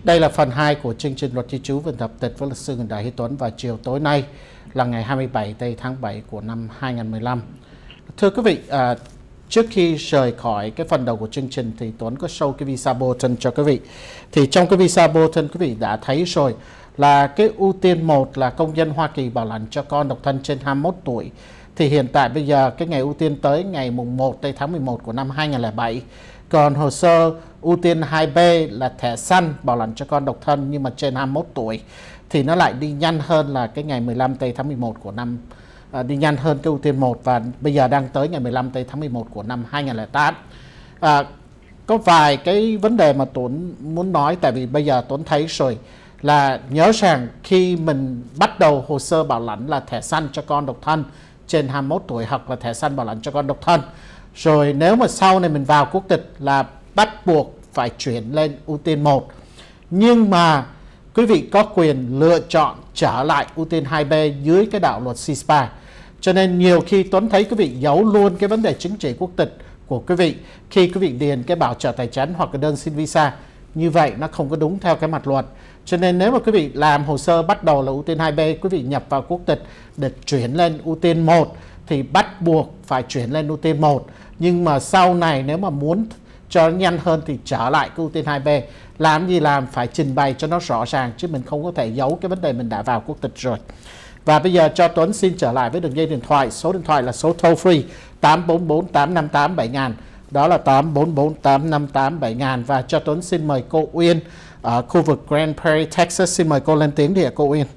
Đây là phần 2 của chương trình luật di trú và nhập tịch với luật sư Nguyễn Huy Tuấn vào chiều tối nay là ngày 27 tháng 7 của năm 2015. Thưa quý vị, trước khi rời khỏi cái phần đầu của chương trình thì Tuấn có show cái visa bulletin cho quý vị. Thì trong cái visa bulletin quý vị đã thấy rồi là cái ưu tiên 1 là công dân Hoa Kỳ bảo lãnh cho con độc thân trên 21 tuổi. Thì hiện tại bây giờ cái ngày ưu tiên tới ngày mùng 1 tháng 11 của năm 2007. Còn hồ sơ ưu tiên 2B là thẻ xanh bảo lãnh cho con độc thân nhưng mà trên 21 tuổi thì nó lại đi nhanh hơn là cái ngày 15 tháng 11 của năm đi nhanh hơn cái ưu tiên 1 và bây giờ đang tới ngày 15 tháng 11 của năm 2008. Có vài cái vấn đề mà Tuấn muốn nói, tại vì bây giờ Tuấn thấy rồi là nhớ rằng khi mình bắt đầu hồ sơ bảo lãnh là thẻ xanh cho con độc thân trên 21 tuổi hoặc là thẻ xanh bảo lãnh cho con độc thân, rồi nếu mà sau này mình vào quốc tịch là bắt buộc phải chuyển lên ưu tiên 1. Nhưng mà quý vị có quyền lựa chọn trở lại ưu tiên 2B dưới cái đạo luật C-SPA. Cho nên nhiều khi Tuấn thấy quý vị giấu luôn cái vấn đề chứng chỉ quốc tịch của quý vị khi quý vị điền cái bảo trợ tài chính hoặc cái đơn xin visa. Như vậy nó không có đúng theo cái mặt luật. Cho nên nếu mà quý vị làm hồ sơ bắt đầu là ưu tiên 2B, quý vị nhập vào quốc tịch để chuyển lên ưu tiên 1 thì bắt buộc phải chuyển lên ưu tiên 1. Nhưng mà sau này nếu mà muốn cho nó nhanh hơn thì trở lại cái ưu tiên 2B. Làm gì làm phải trình bày cho nó rõ ràng, chứ mình không có thể giấu cái vấn đề mình đã vào quốc tịch rồi. Và bây giờ cho Tuấn xin trở lại với đường dây điện thoại. Số điện thoại là số toll free 844-858-7000. Đó là 844-858-7000. Và cho Tuấn xin mời cô Uyên ở khu vực Grand Prairie, Texas. Xin mời cô lên tiếng đi ạ, cô Uyên.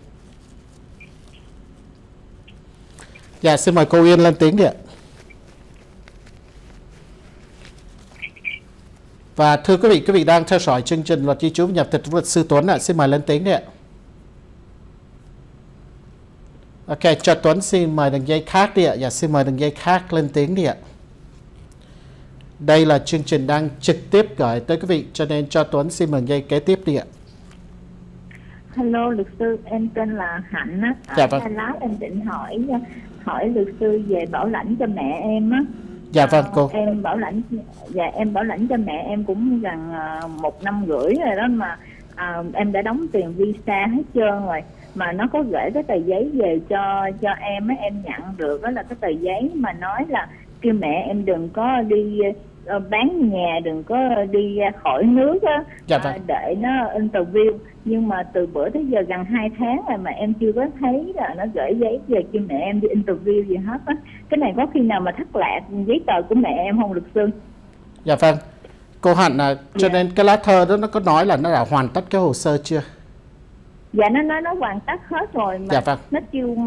Dạ, xin mời cô Uyên lên tiếng đi ạ. Và thưa quý vị đang theo dõi chương trình luật di trú nhập tịch với luật sư Tuấn ạ. Xin mời lên tiếng đi ạ. Ok, cho Tuấn xin mời đường dây khác đi ạ. Dạ, xin mời đường dây khác lên tiếng đi ạ. Đây là chương trình đang trực tiếp gửi tới quý vị, cho nên cho Tuấn xin mời đường dây kế tiếp đi ạ. Hello, luật sư, em tên là Hạnh á. Dạ vâng. Em định hỏi luật sư về bảo lãnh cho mẹ em á. Dạ vâng cô. Em bảo lãnh cho mẹ em cũng gần 1 năm rưỡi rồi đó, mà em đã đóng tiền visa hết trơn rồi, mà nó có gửi cái tờ giấy về cho em á. Em nhận được đó là cái tờ giấy mà nói là kêu mẹ em đừng có đi bán nhà, đừng có đi ra khỏi nước á. Dạ vâng. Để nó interview. Nhưng mà từ bữa tới giờ gần 2 tháng rồi mà em chưa có thấy là nó gửi giấy về cho mẹ em đi interview gì hết á. Cái này có khi nào mà thất lạc giấy tờ của mẹ em không luật sư? Dạ vâng. Cô Hạnh, cho nên cái lá thơ đó nó có nói là nó đã hoàn tất cái hồ sơ chưa? Dạ nó nói nó hoàn tất hết rồi mà. Dạ vâng. Nó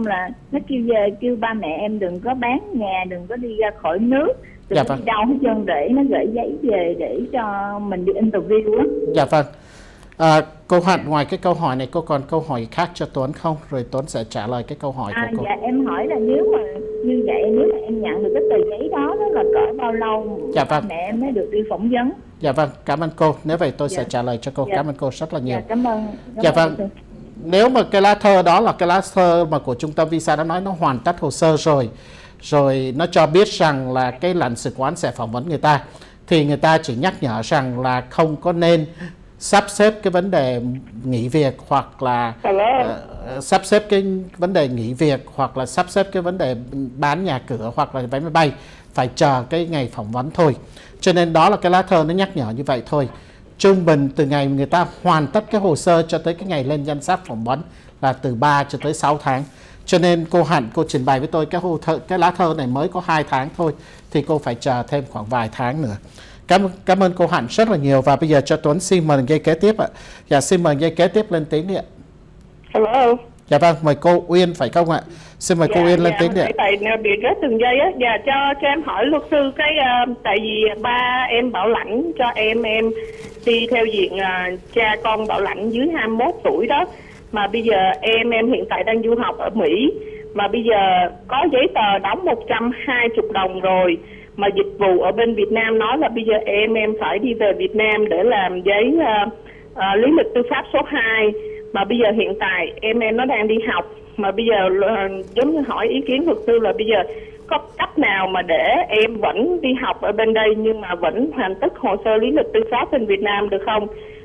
kêu ba mẹ em đừng có bán nhà, đừng có đi ra khỏi nước, đừng dạ có vâng. đi đâu hết trơn, để nó gửi giấy về để cho mình đi interview á. Dạ vâng. Cô Hạnh, ngoài cái câu hỏi này cô còn câu hỏi khác cho Tuấn không? Rồi Tuấn sẽ trả lời cái câu hỏi của cô. Dạ em hỏi là nếu mà như vậy, nếu mà em nhận được cái tờ giấy đó là cỡ bao lâu dạ vâng. mẹ em mới được đi phỏng vấn? Dạ vâng, cảm ơn cô. Nếu vậy tôi dạ. sẽ trả lời cho cô. Dạ. Cảm ơn cô rất là nhiều. Dạ, cảm ơn dạ vâng. Nếu mà cái lá thơ đó là cái lá thơ mà của trung tâm visa đã nói nó hoàn tất hồ sơ rồi nó cho biết rằng là cái lãnh sự quán sẽ phỏng vấn người ta, thì người ta chỉ nhắc nhở rằng là không có nên sắp xếp cái vấn đề nghỉ việc hoặc là sắp xếp cái vấn đề nghỉ việc hoặc là sắp xếp cái vấn đề bán nhà cửa hoặc là vé máy bay, phải chờ cái ngày phỏng vấn thôi. Cho nên đó là cái lá thơ nó nhắc nhở như vậy thôi. Trung bình từ ngày người ta hoàn tất cái hồ sơ cho tới cái ngày lên danh sách phỏng vấn là từ 3 cho tới 6 tháng. Cho nên cô Hạnh, cô trình bày với tôi cái lá thơ này mới có 2 tháng thôi, thì cô phải chờ thêm khoảng vài tháng nữa. Cảm ơn cô Hạnh rất là nhiều. Và bây giờ cho Tuấn xin mời dây kế tiếp ạ. Dạ, xin mời dây kế tiếp lên tiếng đi ạ. Hello. Dạ vâng, mời cô Uyên phải không ạ? Xin mời cô Uyên lên tiếng đi ạ. Tại bị rớt từng giây á. Dạ, cho em hỏi luật sư cái tại vì ba em bảo lãnh cho em đi theo diện cha con bảo lãnh dưới 21 tuổi đó, mà bây giờ em hiện tại đang du học ở Mỹ, mà bây giờ có giấy tờ đóng 120 đồng rồi, mà dịch vụ ở bên Việt Nam nói là bây giờ em phải đi về Việt Nam để làm giấy lý lịch tư pháp số 2, mà bây giờ hiện tại em nó đang đi học, mà bây giờ giống như hỏi ý kiến luật sư là bây giờ có cách nào mà để em vẫn đi học ở bên đây nhưng mà vẫn hoàn tất hồ sơ lý lịch tư pháp bên Việt Nam được không?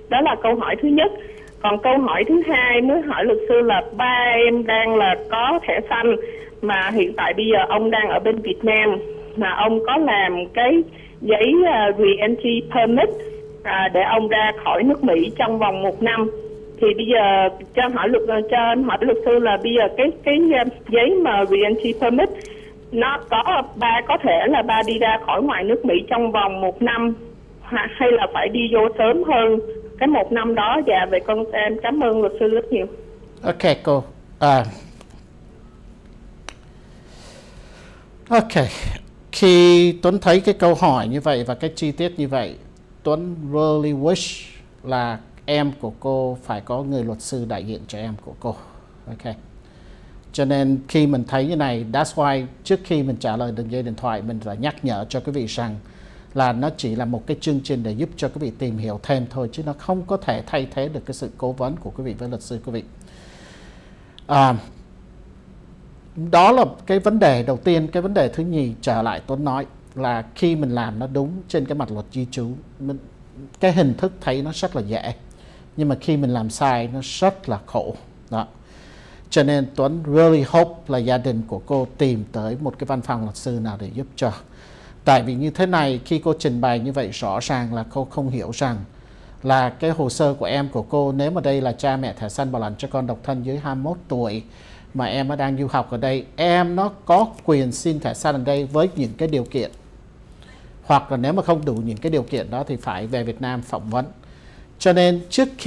Đó là câu hỏi thứ nhất. Còn câu hỏi thứ hai mới hỏi luật sư là ba em đang là có thẻ xanh, mà hiện tại bây giờ ông đang ở bên Việt Nam, mà ông có làm cái giấy re-entry permit để ông ra khỏi nước Mỹ trong vòng 1 năm. Thì bây giờ cho em hỏi luật sư là bây giờ cái giấy mà re-entry permit nó có thể là ba đi ra khỏi ngoài nước Mỹ trong vòng 1 năm hay là phải đi vô sớm hơn cái 1 năm đó? Dạ, vậy con em cảm ơn luật sư rất nhiều. Ok cô. Ok, khi Tuấn thấy cái câu hỏi như vậy và cái chi tiết như vậy, Tuấn really wish là em của cô phải có người luật sư đại diện cho em của cô. Ok, cho nên khi mình thấy như này, that's why trước khi mình trả lời đường dây điện thoại, mình phải nhắc nhở cho quý vị rằng là nó chỉ là một cái chương trình để giúp cho quý vị tìm hiểu thêm thôi, chứ nó không có thể thay thế được cái sự cố vấn của quý vị với luật sư quý vị. Đó là cái vấn đề đầu tiên. Cái vấn đề thứ nhì, trở lại Tuấn nói là khi mình làm nó đúng trên cái mặt luật di trú, cái hình thức thấy nó rất là dễ, nhưng mà khi mình làm sai nó rất là khổ đó. Cho nên Tuấn really hope là gia đình của cô tìm tới một cái văn phòng luật sư nào để giúp cho. Tại vì như thế này, khi cô trình bày như vậy, rõ ràng là cô không hiểu rằng là cái hồ sơ của em của cô, nếu mà đây là cha mẹ thẻ xanh bảo lãnh cho con độc thân dưới 21 tuổi mà em đang du học ở đây, em nó có quyền xin thẻ xanh ở đây với những cái điều kiện, hoặc là nếu mà không đủ những cái điều kiện đó thì phải về Việt Nam phỏng vấn. Cho nên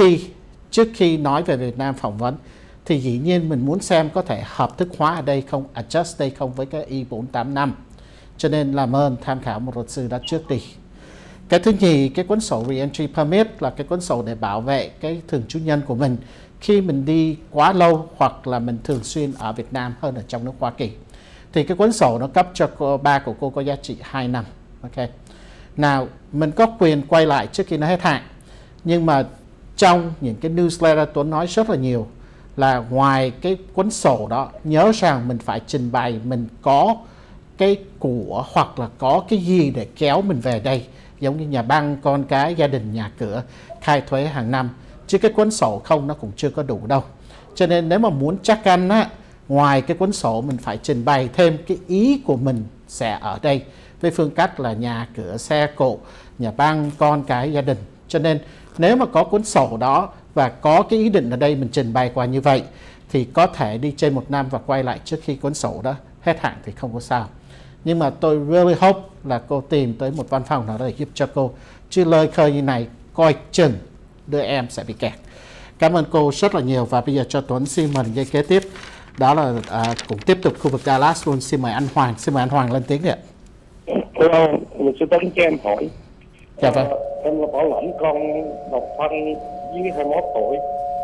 trước khi nói về Việt Nam phỏng vấn thì dĩ nhiên mình muốn xem có thể hợp thức hóa ở đây không, adjust đây không với cái I-485. Cho nên làm ơn tham khảo một luật sư đó trước đi. Cái thứ nhì, cái cuốn sổ Re-entry Permit là cái cuốn sổ để bảo vệ cái thường trú nhân của mình khi mình đi quá lâu hoặc là mình thường xuyên ở Việt Nam hơn ở trong nước Hoa Kỳ. Thì cái cuốn sổ nó cấp cho ba của cô có giá trị 2 năm. Ok. Nào, mình có quyền quay lại trước khi nó hết hạn. Nhưng mà trong những cái newsletter Tuấn nói rất là nhiều là ngoài cái cuốn sổ đó, nhớ rằng mình phải trình bày mình có cái của hoặc là có cái gì để kéo mình về đây, giống như nhà băng, con cái, gia đình, nhà cửa, khai thuế hàng năm. Chứ cái cuốn sổ không nó cũng chưa có đủ đâu. Cho nên nếu mà muốn chắc ăn á, ngoài cái cuốn sổ mình phải trình bày thêm cái ý của mình sẽ ở đây với phương cách là nhà cửa, xe cộ, nhà băng, con cái, gia đình. Cho nên nếu mà có cuốn sổ đó và có cái ý định ở đây mình trình bày qua như vậy thì có thể đi trên 1 năm và quay lại trước khi cuốn sổ đó hết hạn thì không có sao. Nhưng mà tôi really hope là cô tìm tới một văn phòng nào đó để giúp cho cô. Chứ lời khơi như này coi chừng đứa em sẽ bị kẹt. Cảm ơn cô rất là nhiều. Và bây giờ cho Tuấn xin mời dây kế tiếp. Đó là cũng tiếp tục khu vực Dallas luôn. Xin mời anh Hoàng. Xin mời anh Hoàng lên tiếng ạ. Hello, luật sư Tuấn cho em hỏi. Dạ vâng. Em là bảo lãnh con độc thân dưới 21 tuổi.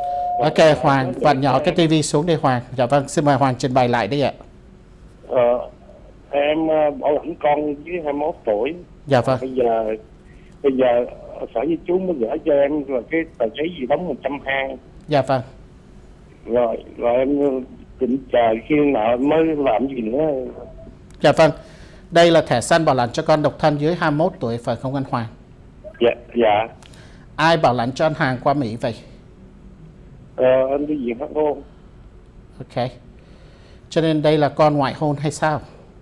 Ok Hoàng, bạn nhỏ cái tivi xuống đi Hoàng. Dạ vâng, xin mời Hoàng trình bày lại đi ạ. Em bảo lãnh con dưới 21 tuổi. Dạ vâng. Bây giờ sở di trú mới gửi cho em là cái tờ giấy gì đóng 120. Dạ vâng. Rồi em định chờ khi nào mới làm gì nữa. Dạ vâng. Đây là thẻ xanh bảo lãnh cho con độc thân dưới 21 tuổi phải không anh Hoàng? Dạ. Ai bảo lãnh cho anh Hoàng qua Mỹ vậy? Anh đi diện hôn. Ok. Cho nên đây là con ngoại hôn hay sao?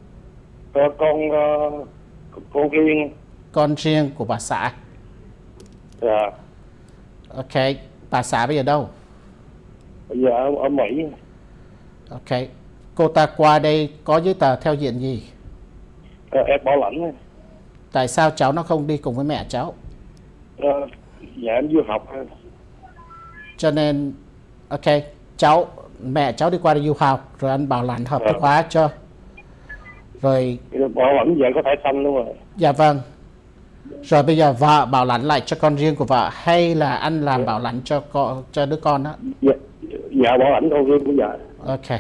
Con riêng. Con riêng của bà xã. Dạ. Ok. Bà xã bây giờ đâu? Bây giờ ở Mỹ. Ok. Cô ta qua đây có giấy tờ theo diện gì? Em bảo lãnh. Tại sao cháu nó không đi cùng với mẹ cháu? Dạ em du học. Cho nên ok, mẹ cháu đi qua đi du học rồi anh bảo lãnh hợp thức hóa cho. Rồi bảo lãnh vậy có thể xanh luôn rồi. Dạ vâng. Rồi bây giờ vợ bảo lãnh lại cho con riêng của vợ hay là anh làm bảo lãnh cho đứa con đó? Dạ bảo lãnh con riêng của vợ. Ok.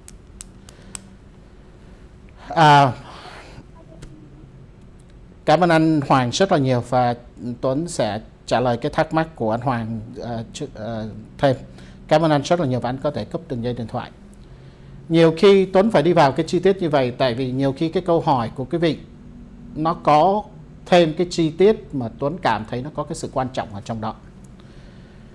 Cảm ơn anh Hoàng rất là nhiều và Tuấn sẽ trả lời cái thắc mắc của anh Hoàng thêm. Cảm ơn anh rất là nhiều và anh có thể cúp đường dây điện thoại. Nhiều khi Tuấn phải đi vào cái chi tiết như vậy tại vì nhiều khi cái câu hỏi của quý vị nó có thêm cái chi tiết mà Tuấn cảm thấy nó có cái sự quan trọng ở trong đó.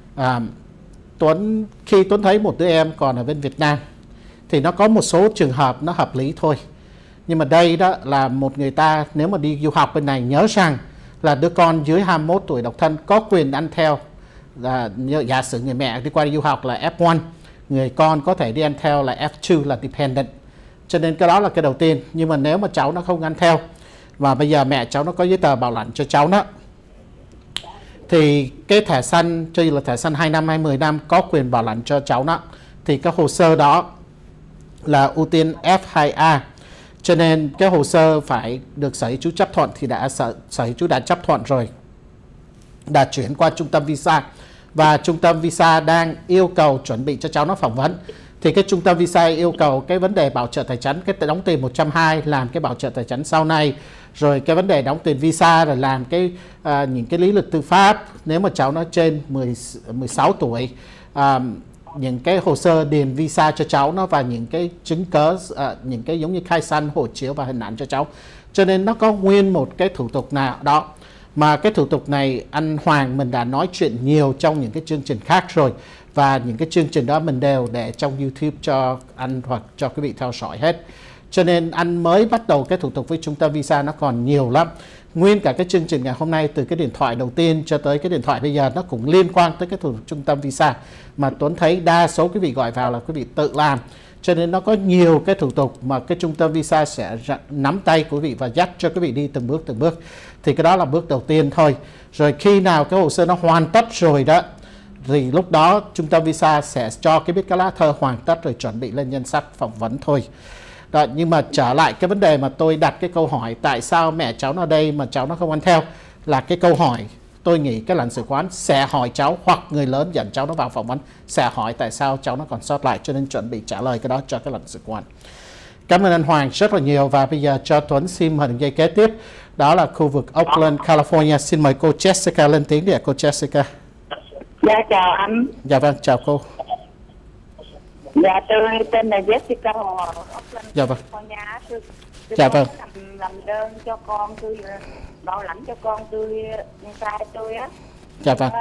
Khi Tuấn thấy một đứa em còn ở bên Việt Nam thì nó có một số trường hợp nó hợp lý thôi. Nhưng mà đây đó là một người ta nếu mà đi du học bên này, nhớ rằng là đứa con dưới 21 tuổi độc thân có quyền ăn theo. Giả sử người mẹ đi qua đi du học là F1, người con có thể đi ăn theo là F2 là dependent. Cho nên cái đó là cái đầu tiên. Nhưng mà nếu mà cháu nó không ăn theo và bây giờ mẹ cháu nó có giấy tờ bảo lãnh cho cháu đó, thì cái thẻ xanh, cho dù là thẻ xanh 2 năm hay 10 năm có quyền bảo lãnh cho cháu đó, thì cái hồ sơ đó là ưu tiên F2A. Cho nên cái hồ sơ phải được sở hữu chú chấp thuận, thì sở hữu chú đã chấp thuận rồi, đã chuyển qua trung tâm visa, và trung tâm visa đang yêu cầu chuẩn bị cho cháu nó phỏng vấn. Thì cái trung tâm visa yêu cầu cái vấn đề bảo trợ tài chính, cái đóng tiền 120 làm cái bảo trợ tài chính sau này, rồi cái vấn đề đóng tiền visa, rồi làm cái những cái lý lịch tư pháp nếu mà cháu nó trên 16 tuổi, những cái hồ sơ điền visa cho cháu nó, và những cái chứng cớ, những cái giống như khai sinh, hộ chiếu và hình ảnh cho cháu. Cho nên nó có nguyên một cái thủ tục nào đó, mà cái thủ tục này anh Hoàng mình đã nói chuyện nhiều trong những cái chương trình khác rồi, và những cái chương trình đó mình đều để trong YouTube cho anh hoặc cho quý vị theo dõi hết. Cho nên anh mới bắt đầu cái thủ tục với trung tâm visa nó còn nhiều lắm. Nguyên cả cái chương trình ngày hôm nay, từ cái điện thoại đầu tiên cho tới cái điện thoại bây giờ, nó cũng liên quan tới cái thủ tục trung tâm visa, mà Tuấn thấy đa số quý vị gọi vào là quý vị tự làm. Cho nên nó có nhiều cái thủ tục mà cái trung tâm visa sẽ nắm tay quý vị và dắt cho quý vị đi từng bước. Thì cái đó là bước đầu tiên thôi. Rồi khi nào cái hồ sơ nó hoàn tất rồi đó, thì lúc đó trung tâm visa sẽ cho cái biết cái lá thơ hoàn tất rồi chuẩn bị lên danh sách phỏng vấn thôi. Đó, nhưng mà trở lại cái vấn đề mà tôi đặt cái câu hỏi tại sao mẹ cháu nó đây mà cháu nó không ăn theo, là cái câu hỏi tôi nghĩ cái lãnh sự quán sẽ hỏi cháu, hoặc người lớn dẫn cháu nó vào phỏng vấn sẽ hỏi tại sao cháu nó còn sót lại, cho nên chuẩn bị trả lời cái đó cho cái lãnh sự quán. Cảm ơn anh Hoàng rất là nhiều, và bây giờ cho Tuấn xin mời đường dây kế tiếp, đó là khu vực Oakland, California. Xin mời cô Jessica lên tiếng đi ạ, cô Jessica. Dạ chào anh. Dạ vâng, chào cô. Dạ tôi tên là Jessica Hồ. Dạ vâng. Tôi dạ vâng. làm đơn cho con tôi, bảo lãnh cho con tôi, trai tôi á. Dạ vâng.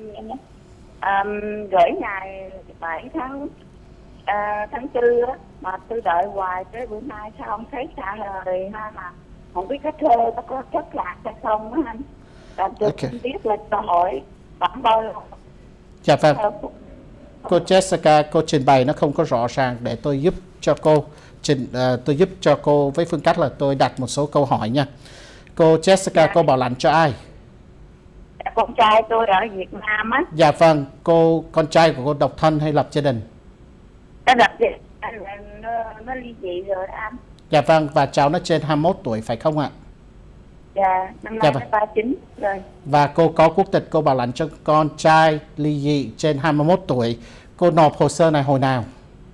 Gửi ngày 7 tháng 4 á, mà tôi đợi hoài tới bữa nay sao không thấy trả lời ha, mà không biết cái thơ nó có thất lạc hay không á anh. Tôi không biết là tôi hỏi khoảng bao lâu. Dạ vâng. Cô Jessica, cô trình bày nó không có rõ ràng, để tôi giúp cho cô tôi giúp cho cô với phương cách là tôi đặt một số câu hỏi nha. Cô Jessica, cô bảo lãnh cho ai? Con trai tôi ở Việt Nam á. Dạ vâng. Con trai của cô độc thân hay lập gia đình? Nó lập gia đình, nó ly dị rồi anh. Dạ vâng. Và cháu nó trên 21 tuổi phải không ạ? Dạ, năm nay nó 39 rồi. Và cô có quốc tịch, cô bảo lãnh cho con trai ly dị trên 21 tuổi. Cô nộp hồ sơ này hồi nào?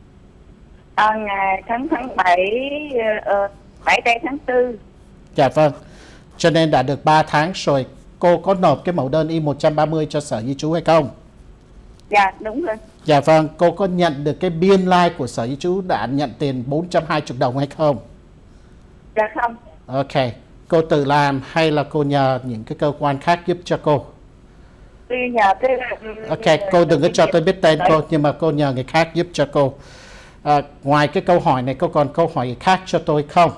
Ngày tháng 7 tây tháng 4. Dạ vâng. Cho nên đã được 3 tháng rồi. Cô có nộp cái mẫu đơn I-130 cho sở di trú hay không? Dạ đúng rồi. Dạ vâng. Cô có nhận được cái biên lai của sở di trú đã nhận tiền 420 đồng hay không? Dạ không. Ok. Cô tự làm hay là cô nhờ những cái cơ quan khác giúp cho cô? Tôi nhờ cái... Ok, cô đừng có cho tôi biết tên cô, nhưng mà cô nhờ người khác giúp cho cô. Ngoài cái câu hỏi này, cô còn câu hỏi khác cho tôi không?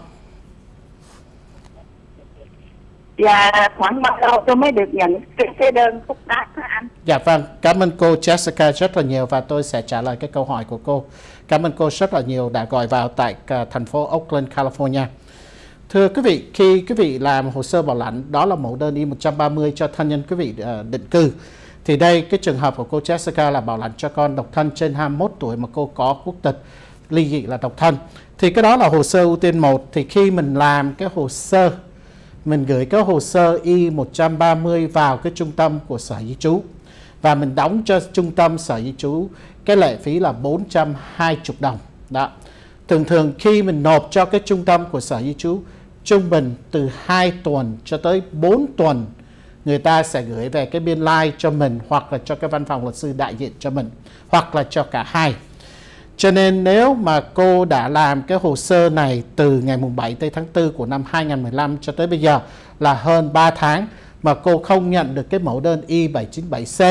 Dạ, khoảng bao lâu tôi mới được nhận cái đơn phúc đáp hả anh? Dạ vâng, cảm ơn cô Jessica rất là nhiều, và tôi sẽ trả lời cái câu hỏi của cô. Cảm ơn cô rất là nhiều đã gọi vào tại thành phố Oakland, California. Thưa quý vị, khi quý vị làm hồ sơ bảo lãnh, đó là mẫu đơn I-130 cho thân nhân quý vị định cư. Thì đây, cái trường hợp của cô Jessica là bảo lãnh cho con độc thân trên 21 tuổi mà cô có quốc tịch ly dị là độc thân. Thì cái đó là hồ sơ ưu tiên 1. Thì khi mình làm cái hồ sơ, mình gửi cái hồ sơ I-130 vào cái trung tâm của sở di trú, và mình đóng cho trung tâm sở di trú cái lệ phí là 420 đồng. Đó. Thường khi mình nộp cho cái trung tâm của sở di trú, trung bình từ 2 tuần cho tới 4 tuần người ta sẽ gửi về cái biên lai cho mình, hoặc là cho cái văn phòng luật sư đại diện cho mình, hoặc là cho cả hai. Cho nên nếu mà cô đã làm cái hồ sơ này từ ngày mùng 7 tới tháng 4 của năm 2015 cho tới bây giờ là hơn 3 tháng mà cô không nhận được cái mẫu đơn I-797C,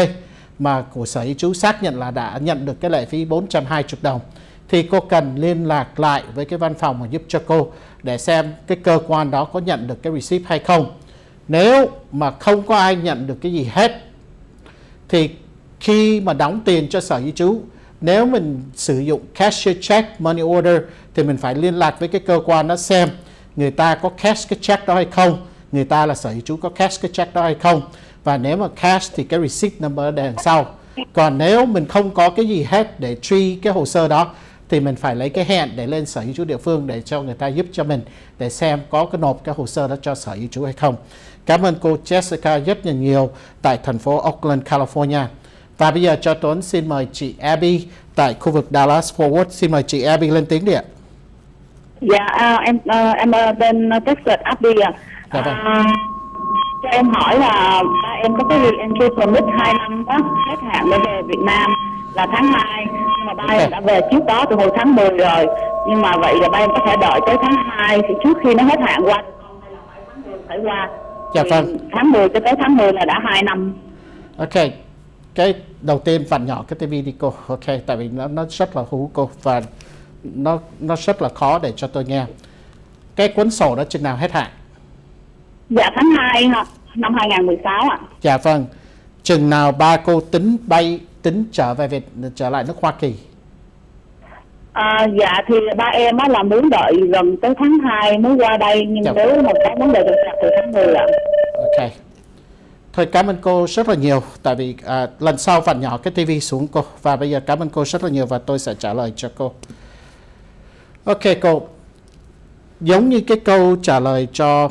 mà của sở di trú xác nhận là đã nhận được cái lệ phí 420 đồng, thì cô cần liên lạc lại với cái văn phòng mà giúp cho cô để xem cái cơ quan đó có nhận được cái receipt hay không. Nếu mà không có ai nhận được cái gì hết thì khi mà đóng tiền cho sở di trú, nếu mình sử dụng cashier check, money order thì mình phải liên lạc với cái cơ quan đó xem người ta có cash cái check đó hay không, người ta là sở di trú có cash cái check đó hay không. Và nếu mà cash thì cái receipt number đằng sau. Còn nếu mình không có cái gì hết để truy cái hồ sơ đó thì mình phải lấy cái hẹn để lên sở di trú địa phương để cho người ta giúp cho mình để xem có cái nộp cái hồ sơ đó cho sở di trú hay không. Cảm ơn cô Jessica rất là nhiều tại thành phố Oakland, California. Và bây giờ cho Tuấn xin mời chị Abby tại khu vực Dallas Fort Worth. Xin mời chị Abby lên tiếng đi ạ. Dạ, em bên Texas Abby ạ. Dạ vâng. Cho em hỏi là ba em có cái re-entry permit 2 năm đó, hết hạn để về Việt Nam là tháng 2, nhưng mà ba em đã về trước đó từ hồi tháng 10 rồi. Nhưng mà vậy là ba em có thể đợi tới tháng 2 thì trước khi nó hết hạn qua phải qua. Dạ vâng. Tháng 10 cho tới tháng 10 là đã 2 năm. Ok. Cái đầu tiên vặn nhỏ cái TV đi cô. Ok, tại vì nó rất là hú cô và nó rất là khó để cho tôi nghe. Cái cuốn sổ đó chừng nào hết hạn? Dạ tháng 2 năm 2016 ạ. Dạ vâng. Chừng nào ba cô tính trở lại nước Hoa Kỳ? Dạ thì ba em á là muốn đợi gần tới tháng 2 mới qua đây, nhưng dạ, nếu một cái vấn đề được từ tháng 10 ạ. Ok. Thôi cảm ơn cô rất là nhiều. Tại vì lần sau vặn nhỏ cái TV xuống cô. Và bây giờ cảm ơn cô rất là nhiều và tôi sẽ trả lời cho cô. Ok cô. Giống như cái câu trả lời cho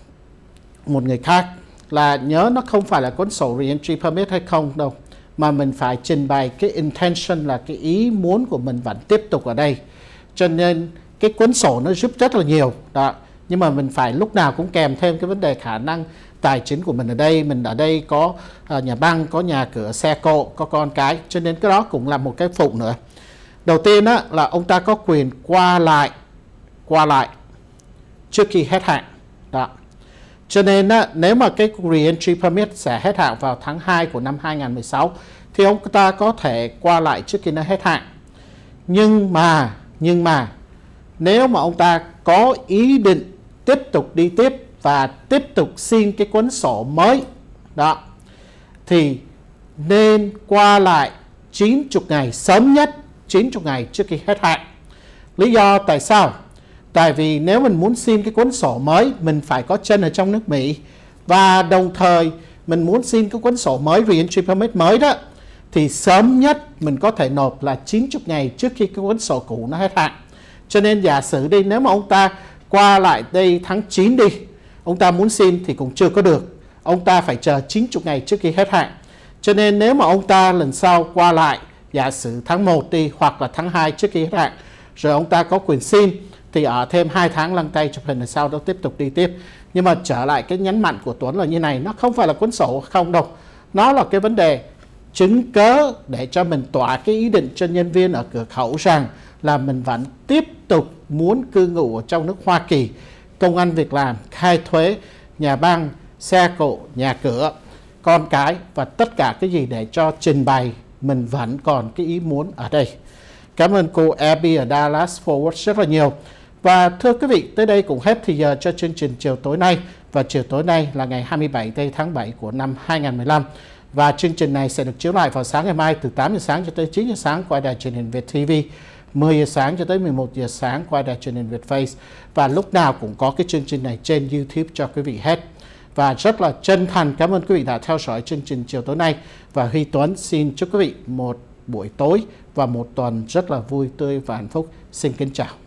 một người khác là nhớ nó không phải là cuốn sổ re-entry permit hay không đâu, mà mình phải trình bày cái intention là cái ý muốn của mình vẫn tiếp tục ở đây. Cho nên cái cuốn sổ nó giúp rất là nhiều đó. Nhưng mà mình phải lúc nào cũng kèm thêm cái vấn đề khả năng tài chính của mình ở đây. Mình ở đây có nhà băng, có nhà cửa, xe cộ, có con cái. Cho nên cái đó cũng là một cái phụ nữa. Đầu tiên á, là ông ta có quyền qua lại trước khi hết hạn đó. Cho nên á, nếu mà cái re-entry permit sẽ hết hạn vào tháng 2 của năm 2016 thì ông ta có thể qua lại trước khi nó hết hạn. Nhưng mà nếu mà ông ta có ý định tiếp tục đi tiếp và tiếp tục xin cái cuốn sổ mới đó thì nên qua lại 90 ngày, sớm nhất 90 ngày trước khi hết hạn. Lý do tại sao? Tại vì nếu mình muốn xin cái cuốn sổ mới, mình phải có chân ở trong nước Mỹ. Và đồng thời mình muốn xin cái cuốn sổ mới, re-entry permit mới đó, thì sớm nhất mình có thể nộp là 90 ngày trước khi cái cuốn sổ cũ nó hết hạn. Cho nên giả sử đi, nếu mà ông ta qua lại đây tháng 9 đi, ông ta muốn xin thì cũng chưa có được. Ông ta phải chờ 90 ngày trước khi hết hạn. Cho nên nếu mà ông ta lần sau qua lại, giả sử tháng 1 đi hoặc là tháng 2 trước khi hết hạn, rồi ông ta có quyền xin thì ở thêm 2 tháng lăn tay chụp hình là sau đó tiếp tục đi tiếp. Nhưng mà trở lại cái nhấn mạnh của Tuấn là như này, nó không phải là cuốn sổ không đâu. Nó là cái vấn đề chứng cớ để cho mình tỏa cái ý định cho nhân viên ở cửa khẩu rằng là mình vẫn tiếp tục muốn cư ngụ ở trong nước Hoa Kỳ, công ăn việc làm, khai thuế, nhà băng, xe cộ, nhà cửa, con cái và tất cả cái gì để cho trình bày mình vẫn còn cái ý muốn ở đây. Cảm ơn cô Abby ở Dallas Fort Worth rất là nhiều. Và thưa quý vị, tới đây cũng hết thời giờ cho chương trình chiều tối nay. Và chiều tối nay là ngày 27 tháng 7 của năm 2015. Và chương trình này sẽ được chiếu lại vào sáng ngày mai từ 8 giờ sáng cho tới 9 giờ sáng qua đài truyền hình Việt TV, 10 giờ sáng cho tới 11 giờ sáng qua đài truyền hình Việt Face. Và lúc nào cũng có cái chương trình này trên YouTube cho quý vị hết. Và rất là chân thành cảm ơn quý vị đã theo dõi chương trình chiều tối nay. Và Huy Tuấn xin chúc quý vị một buổi tối và một tuần rất là vui tươi và hạnh phúc. Xin kính chào.